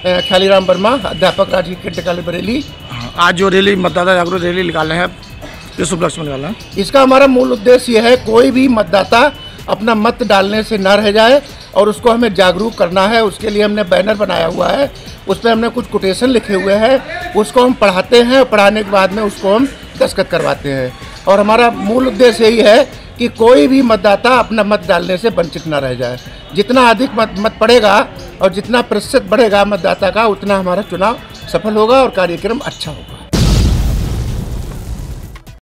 ख्यालीराम वर्मा, अध्यापक राजकीय केंद्रीय विद्यालय बरेली। आज जो रैली मतदाता जागरूक रैली निकाले हैं, किस उपलक्ष्य में निकाला है? इसका हमारा मूल उद्देश्य यह है, कोई भी मतदाता अपना मत डालने से न रह जाए और उसको हमें जागरूक करना है। उसके लिए हमने बैनर बनाया हुआ है, उस पर हमने कुछ कोटेशन लिखे हुए हैं, उसको हम पढ़ाते हैं और पढ़ाने के बाद में उसको हम दस्तखत करवाते हैं। और हमारा मूल उद्देश्य यही है कि कोई भी मतदाता अपना मत डालने से वंचित न रह जाए। जितना अधिक मत पड़ेगा और जितना प्रतिशत बढ़ेगा मतदाता का, उतना हमारा चुनाव सफल होगा और कार्यक्रम अच्छा होगा।